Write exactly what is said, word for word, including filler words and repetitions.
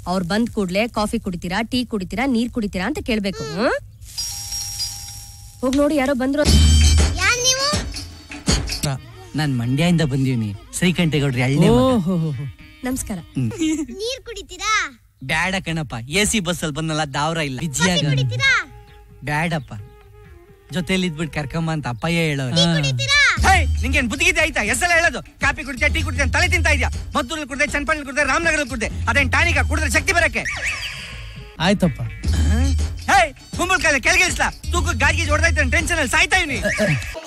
ಅವ್ರು ಬಂದ್ ಕೂಡ್ಲೆ ಕಾಫಿ ಕುಡಿತೀರಾ, ಟೀ ಕುಡಿತೀರಾ, ನೀರ್ ಕುಡಿತೀರಾ ಅಂತ ಕೇಳ್ಬೇಕು. ಹೋಗ್ ನೋಡಿ ಯಾರೋ ಬಂದ್ರು. ನಾನ್ ಮಂಡ್ಯದಿಂದ ಬಂದೀನಿ, ಶ್ರೀಕಂಠೇಗೌಡ್ರಿ ಹಳ್ಳಿ. ನಮಸ್ಕಾರ. ನೀರ್ ಕುಡಿತೀರಾ? ಬ್ಯಾಡ ಕಣಪ್ಪ, ಎ ಸಿ ಬಸ್ ಅಲ್ಲಿ ಬಂದಲ್ಲ ದಾವ್ರ ಇಲ್ಲ. ಬ್ಯಾಡಪ್ಪ, ಜೊತೆಲಿ ಇದ್ಬಿಟ್ಟು ಕರ್ಕಮ್ಮ ಅಂತ ಅಪ್ಪಯ್ಯ ಹೇಳೋರು. ನಿಂಗೇನ್ ಬುದ್ಧಿಗಿದೆ ಆಯ್ತಾ? ಎಷ್ಟೆಲ್ಲ ಹೇಳೋದು? ಕಾಫಿ ಕುಡಿತೀಯ, ಟೀ ಕುಡಿತೀಯ, ತಲೆ ತಿಂತಾ ಇದೆಯಾ? ಮದ್ದೂರಲ್ಲಿ ಕುಡ್ದೆ, ಚನ್ನಪಳ್ಳಿ ಕುಡ್ದೆ, ರಾಮನಗರದಲ್ಲಿ ಕುಡ್ದೆ, ಅದೇನ್ ಟಾನಿಕ ಕುಡಿದ್ರೆ ಶಕ್ತಿ ಬರಕ್ಕೆ? ಆಯ್ತಪ್ಪ. ಹೇ ಕುಂಬಳಕಾಯಿ ಕೆಳಗೆ ಇಳಿಸ್ಲಾ? ತೂಕ ಗಾಡಿಗೆ ಹೊಡೆದೈತೆ, ಟೆನ್ಷನ್ ಅಲ್ಲಿ ಸಾಯ್ತಾ ಇವ್ನಿ.